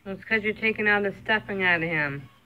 It's because you're taking all the stuffing out of him.